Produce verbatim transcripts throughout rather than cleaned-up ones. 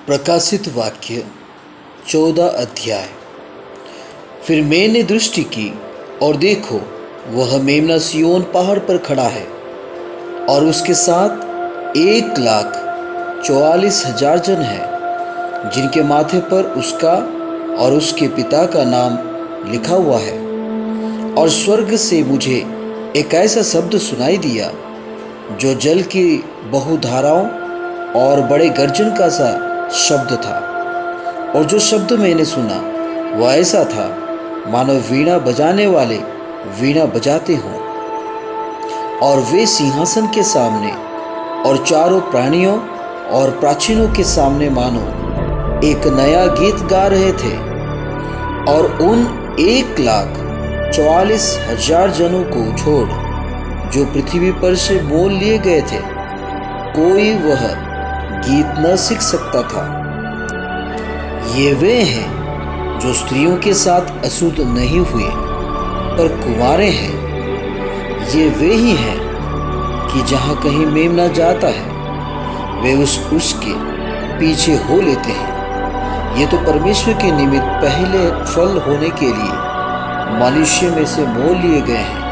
प्रकाशित वाक्य चौदह अध्याय। फिर मैंने दृष्टि की और देखो, वह मेम्ना सिय्योन पहाड़ पर खड़ा है और उसके साथ एक लाख चौवालीस हजार जन हैं, जिनके माथे पर उसका और उसके पिता का नाम लिखा हुआ है। और स्वर्ग से मुझे एक ऐसा शब्द सुनाई दिया जो जल की बहुधाराओं और बड़े गर्जन का सा शब्द था। और जो शब्द मैंने सुना वह ऐसा था मानो वीणा बजाने वाले वीणा बजाते हों। और वे सिंहासन के सामने और चारों प्राणियों और प्राचीनों के सामने मानो एक नया गीत गा रहे थे। और उन एक लाख चौवालीस हजार जनों को छोड़ जो पृथ्वी पर से मोल लिए गए थे, कोई वह गीत न सीख सकता था। ये वे हैं जो स्त्रियों के साथ अशुद्ध नहीं हुए पर कुंवारे हैं। ये वे ही हैं कि जहाँ कहीं मेम्ना जाता है वे उस उसके पीछे हो लेते हैं। ये तो परमेश्वर के निमित्त पहले फल होने के लिए मनुष्य में से मोल लिए गए हैं,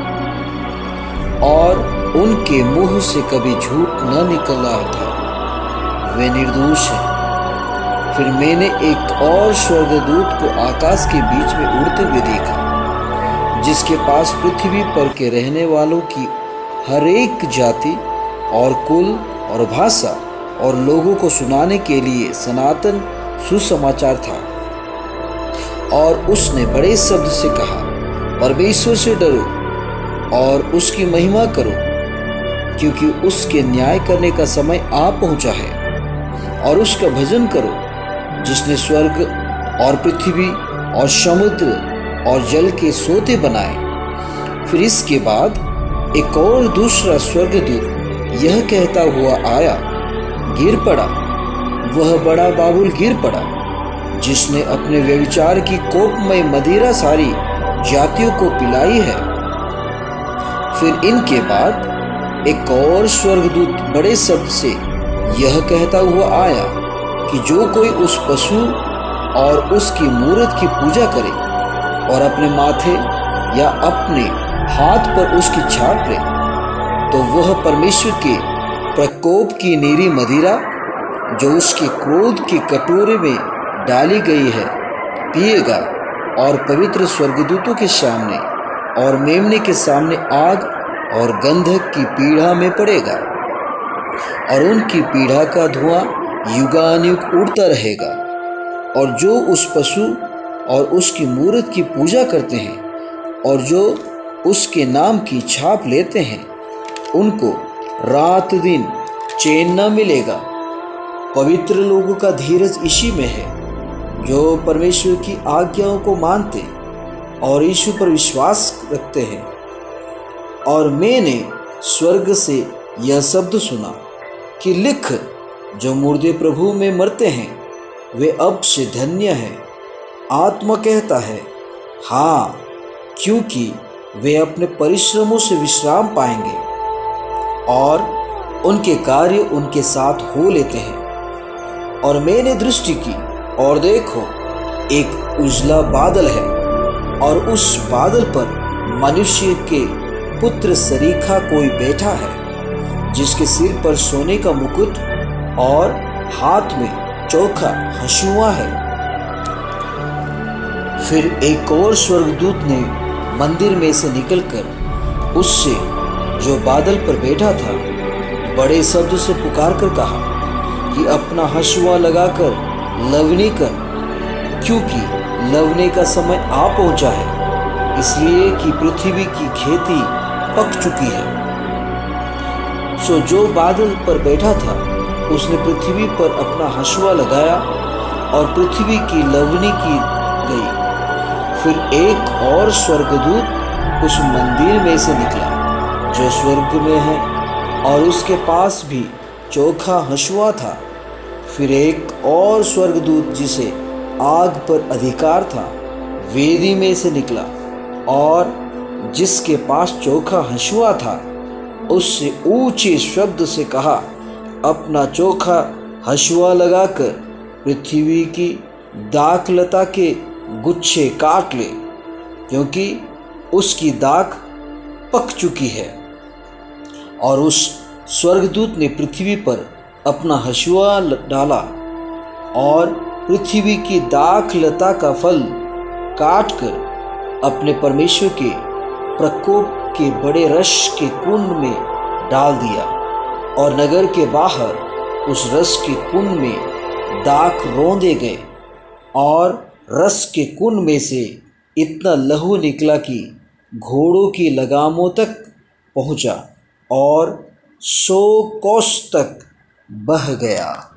और उनके मुंह से कभी झूठ न निकला था। वे निर्दोष हैं। फिर मैंने एक और स्वर्गदूत को आकाश के बीच में उड़ते हुए देखा, जिसके पास पृथ्वी पर के रहने वालों की हर एक जाति और कुल और भाषा और लोगों को सुनाने के लिए सनातन सुसमाचार था। और उसने बड़े शब्द से कहा, परमेश्वर से डरो और उसकी महिमा करो, क्योंकि उसके न्याय करने का समय आ पहुंचा है। और उसका भजन करो, जिसने स्वर्ग और पृथ्वी और समुद्र और जल के सोते बनाए। फिर इसके बाद एक और दूसरा स्वर्गदूत यह कहता हुआ आया, गिर पड़ा, वह बड़ा बाबुल गिर पड़ा, जिसने अपने व्यभिचार की कोपमय मदिरा सारी जातियों को पिलाई है। फिर इनके बाद एक और स्वर्गदूत बड़े शब्द से यह कहता हुआ आया कि जो कोई उस पशु और उसकी मूरत की पूजा करे और अपने माथे या अपने हाथ पर उसकी छाप ले, तो वह परमेश्वर के प्रकोप की नीरी मदिरा जो उसके क्रोध के कटोरे में डाली गई है पिएगा, और पवित्र स्वर्गदूतों के सामने और मेम्ने के सामने आग और गंधक की पीढ़ा में पड़ेगा। और उनकी पीढ़ा का धुआं युगानुयुग उड़ता रहेगा। और जो उस पशु और उसकी मूरत की पूजा करते हैं और जो उसके नाम की छाप लेते हैं, उनको रात दिन चैन न मिलेगा। पवित्र लोगों का धीरज इसी में है, जो परमेश्वर की आज्ञाओं को मानते और यीशु पर विश्वास रखते हैं। और मैंने स्वर्ग से यह शब्द सुना कि लिख, जो मुर्दे प्रभु में मरते हैं वे अब से धन्य हैं। आत्मा कहता है, हाँ, क्योंकि वे अपने परिश्रमों से विश्राम पाएंगे और उनके कार्य उनके साथ हो लेते हैं। और मैंने दृष्टि की और देखो, एक उजला बादल है, और उस बादल पर मनुष्य के पुत्र सरीखा कोई बैठा है, जिसके सिर पर सोने का मुकुट और हाथ में चोखा हंसुआ है। फिर एक और स्वर्गदूत ने मंदिर में से निकलकर उससे जो बादल पर बैठा था बड़े शब्द से पुकार कर कहा कि अपना हंसुआ लगाकर लवनी कर, क्योंकि लवने का समय आ पहुंचा है, इसलिए कि पृथ्वी की खेती पक चुकी है। सो जो बादल पर बैठा था उसने पृथ्वी पर अपना हंसुआ लगाया और पृथ्वी की लवनी की गई। फिर एक और स्वर्गदूत उस मंदिर में से निकला जो स्वर्ग में है, और उसके पास भी चोखा हंसुआ था। फिर एक और स्वर्गदूत जिसे आग पर अधिकार था वेदी में से निकला, और जिसके पास चोखा हंसुआ था उससे ऊंचे शब्द से कहा, अपना चोखा हशुआ लगाकर पृथ्वी की दाखलता के गुच्छे काट ले, क्योंकि उसकी दाख पक चुकी है। और उस स्वर्गदूत ने पृथ्वी पर अपना हशुआ डाला और पृथ्वी की दाखलता का फल काटकर अपने परमेश्वर के प्रकोप के बड़े रस के कुंड में डाल दिया, और नगर के बाहर उस रस के कुंड में दाख रौंदे गए, और रस के कुंड में से इतना लहू निकला कि घोड़ों की लगामों तक पहुंचा और सौ कोस तक बह गया।